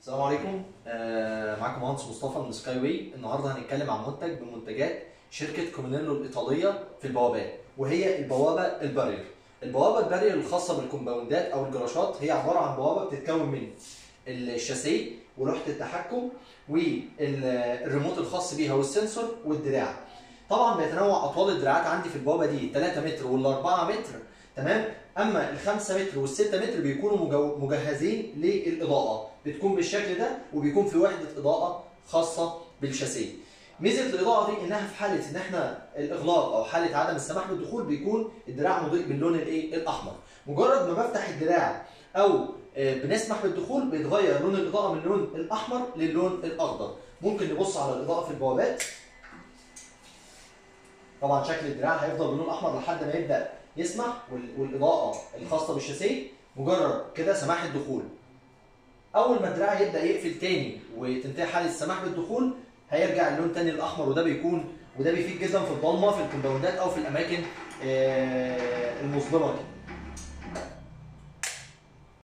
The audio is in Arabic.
السلام عليكم. معاكم مهندس مصطفى من سكاي واي. النهارده هنتكلم عن منتج من منتجات شركه كومينيلو الايطاليه في البوابات، وهي البوابه البارير. البوابه البارير الخاصه بالكومباوندات او الجراشات هي عباره عن بوابه بتتكون من الشاسيه ولوحه التحكم والريموت الخاص بيها والسنسور والدراع. طبعا بيتنوع اطوال الدراعات عندي في البوابه دي 3 متر وال4 متر، تمام. اما ال5 متر وال6 متر بيكونوا مجهزين للاضاءه، بتكون بالشكل ده وبيكون في وحده اضاءه خاصه بالشاسيه. ميزه الاضاءه دي انها في حاله ان احنا الاغلاق او حاله عدم السماح بالدخول بيكون الدراع مضيء باللون الاحمر. مجرد ما بفتح الدراع او بنسمح بالدخول بيتغير لون الاضاءه من اللون الاحمر للون الاخضر. ممكن نبص على الاضاءه في البوابات. طبعا شكل الدراع هيفضل باللون الاحمر لحد ما يبدا يسمح، والاضاءه الخاصه بالشاسيه مجرد كده سماح الدخول. اول ما الدراع يبدا يقفل تاني وتنتهي حاله السماح بالدخول هيرجع اللون تاني الاحمر، وده بيفيد جدا في الضلمه في الكومباوندات او في الاماكن المظلمه كده.